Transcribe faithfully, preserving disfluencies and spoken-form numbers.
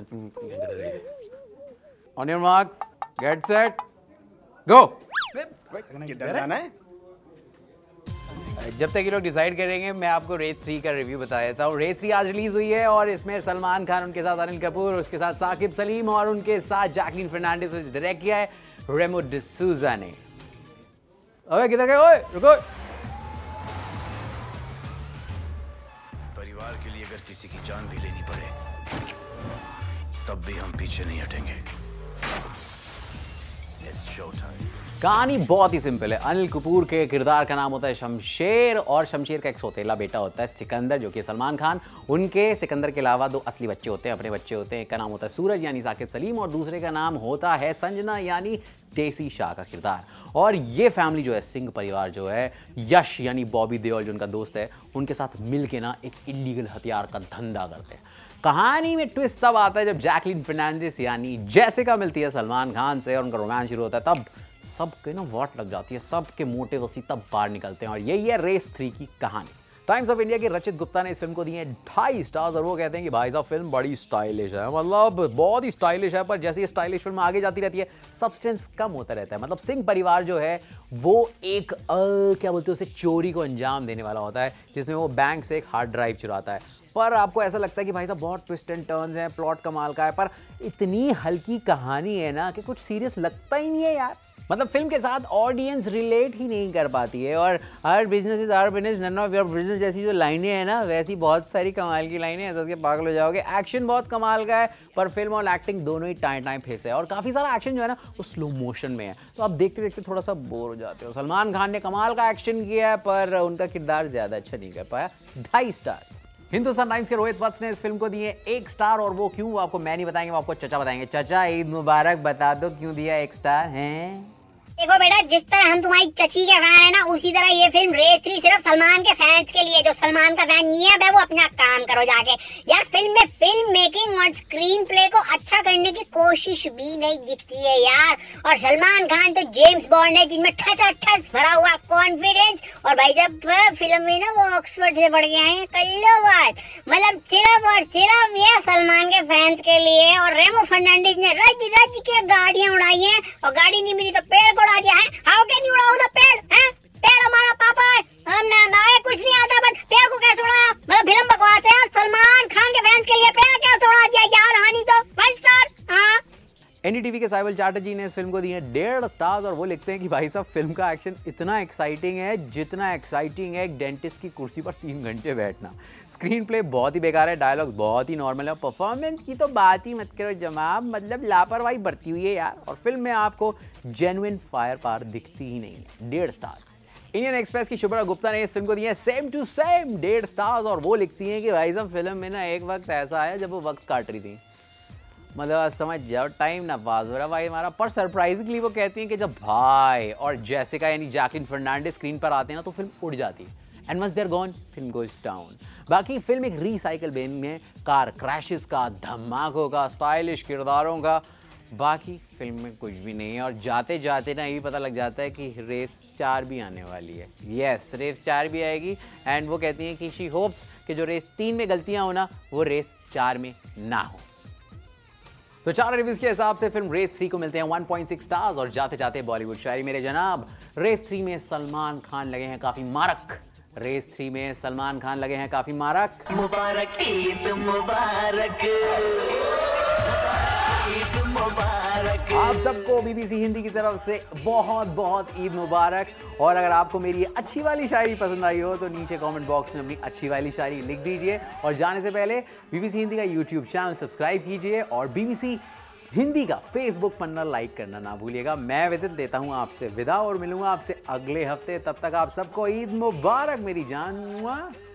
On your marks, get set, go. किधर जाना है? जब तक ये लोग डिसाइड करेंगे मैं आपको रेस थ्री का रिव्यू बता देता हूँ। रेस थ्री आज रिलीज हुई है और इसमें सलमान खान, उनके साथ अनिल कपूर, उसके साथ साकिब सलीम और उनके साथ जैकलीन फर्नांडिस ने डायरेक्ट किया है रेमो डिसूजा ने। ओए किधर गए? ओए रुको। परिवार के लिए अगर किसी की जान भी लेनी पड़े तब भी हम पीछे नहीं हटेंगे। It's show time. कहानी बहुत ही सिंपल है। अनिल कपूर के किरदार का नाम होता है शमशेर और शमशेर का एक सौतेला बेटा होता है सिकंदर, जो कि सलमान खान। उनके सिकंदर के अलावा दो असली बच्चे होते हैं, अपने बच्चे होते हैं। एक का नाम होता है सूरज यानी साकिब सलीम और दूसरे का नाम होता है संजना यानी देसी शाह का किरदार। और ये फैमिली जो है, सिंह परिवार जो है, यश यानी बॉबी देओल जो उनका दोस्त है, उनके साथ मिल के ना एक इलीगल हथियार का धंधा करते हैं। कहानी में ट्विस्ट तब आता है जब जैकलीन फर्नांडिस यानी जैसिका मिलती है सलमान खान से और उनका रोमांस शुरू होता है। तब सबके ना वाट लग जाती है, सबके मोटिव उसी तब बाहर निकलते हैं और यही है रेस थ्री की कहानी। टाइम्स ऑफ इंडिया के रचित गुप्ता ने इस फिल्म को दिए ढाई स्टार्स और वो कहते हैं कि भाई साहब फिल्म बड़ी स्टाइलिश है, मतलब बहुत ही स्टाइलिश है। पर जैसे ये स्टाइलिश फिल्म आगे जाती रहती है सब्सटेंस कम होता रहता है। मतलब सिंह परिवार जो है वो एक अ, क्या बोलते हैं उसे, चोरी को अंजाम देने वाला होता है, जिसमें वो बैंक से एक हार्ड ड्राइव चुराता है। पर आपको ऐसा लगता है कि भाई साहब बहुत ट्विस्ट एंड टर्न्स हैं, प्लॉट कमाल का है, पर इतनी हल्की कहानी है ना कि कुछ सीरियस लगता ही नहीं है यार। मतलब फिल्म के साथ ऑडियंस रिलेट ही नहीं कर पाती है। और her business is her business, none of your business जैसी जो लाइनें हैं ना, वैसी बहुत सारी कमाल की लाइनें हैं, सबके पागल हो जाओगे। एक्शन बहुत कमाल का है पर फिल्म और एक्टिंग दोनों ही टाइम टाइम फेस है और काफ़ी सारा एक्शन जो है ना वो स्लो मोशन में है, तो आप देखते देखते थोड़ा सा बोर हो जाते हो। सलमान खान ने कमाल का एक्शन किया है पर उनका किरदार ज़्यादा अच्छा नहीं कर पाया। ढाई स्टार। हिंदुस्तान टाइम्स के रोहित वत्स ने इस फिल्म को दिए एक स्टार और वो क्यों, वो आपको मैं नहीं बताएंगे, वो आपको चचा बताएंगे। चचा ईद मुबारक, बता दो क्यों दिया एक स्टार है? देखो बेटा, जिस तरह हम तुम्हारी चची के फैन है ना, उसी तरह ये फिल्म रेस थ्री सिर्फ सलमान के फैंस के लिए। जो सलमान का फैन नहीं है वो अपना काम करो जाके। यार फिल्म में फिल्म मेकिंग और स्क्रीन प्ले को अच्छा करने की कोशिश भी नहीं दिखती है यार। और सलमान खान तो जेम्स बॉन्ड है जिनमें ठसा ठस भरा हुआ कॉन्फिडेंस। और भाई जब फिल्म में ना वो ऑक्सफोर्ड से पढ़ के आए हैं, कल्लो बात, मतलब सिर्फ और सिर्फ ये सलमान के फैंस के लिए। और रेमो फर्नांडिस ने रज रज के गाड़ियां उड़ाई हैं और गाड़ी नहीं मिली तो पेड़ को उड़ा दिया है। हाउ कैन यू उड़ाओ द पेड़? हैं? पेड़ हमारा पापा है, हम ना ना कुछ नहीं आता, बट पेड़ को कैसे उड़ाया? मतलब फिल्म बकवास है यार। सलमान खान के फैंस के लिए पेड़ कैसे उड़ा दिया यार? हानि तो वन स्टार। हाँ, एनडीटीवी के साइबल चैटर्जी ने इस फिल्म को दिए डेढ़ स्टार्स और वो लिखते हैं कि भाई साहब फिल्म का एक्शन इतना एक्साइटिंग है जितना एक्साइटिंग है एक डेंटिस्ट की कुर्सी पर तीन घंटे बैठना। स्क्रीन प्ले बहुत ही बेकार है, डायलॉग बहुत ही नॉर्मल है, परफॉर्मेंस की तो बात ही मत करो जनाब, मतलब लापरवाही बरती हुई है यार। और फिल्म में आपको जेन्युइन फायर पावर दिखती ही नहीं है। डेढ़ स्टार। इंडियन एक्सप्रेस की शुभ्रा गुप्ता ने इस फिल्म को दिए सेम टू सेम डेढ़ स्टार्स और वो लिखती हैं कि भाई साहब फिल्म में ना एक वक्त ऐसा आया जब वो वक्त काट रही थी, मतलब समझ जाओ टाइम ना पास हो रहा भाई हमारा। पर सरप्राइजिंगली वो कहती हैं कि जब भाई और जैसिका यानी जैकलीन फर्नांडिस स्क्रीन पर आते हैं ना तो फिल्म उड़ जाती है। And once they are gone film goes down. बाकी फिल्म एक रीसाइकल बेन में कार क्रैशेस का, धमाकों का, स्टाइलिश किरदारों का, बाकी फिल्म में कुछ भी नहीं है। और जाते जाते ना ये भी पता लग जाता है कि रेस चार भी आने वाली है। यस, रेस चार भी आएगी एंड वो कहती हैं कि शी होप्स कि जो रेस तीन में गलतियां हो ना वो रेस चार में ना हो। तो चार रिव्यूज के हिसाब से फिल्म रेस थ्री को मिलते हैं वन पॉइंट सिक्स स्टार्स। और जाते जाते बॉलीवुड शायरी मेरे जनाब, रेस थ्री में सलमान खान लगे हैं काफी मारक। रेस थ्री में सलमान खान लगे हैं काफी मारक। मुबारक ईद मुबारक, ईद मुबारक। आप सबको बीबीसी हिंदी की तरफ से बहुत बहुत ईद मुबारक। और अगर आपको मेरी ये अच्छी वाली शायरी पसंद आई हो तो नीचे कमेंट बॉक्स में अपनी अच्छी वाली शायरी लिख दीजिए। और जाने से पहले बीबीसी हिंदी का यूट्यूब चैनल सब्सक्राइब कीजिए और बीबीसी हिंदी का फेसबुक पन्ना लाइक करना ना भूलिएगा। मैं विदित देता हूँ आपसे विदा और मिलूंगा आपसे अगले हफ्ते। तब तक आप सबको ईद मुबारक मेरी जान।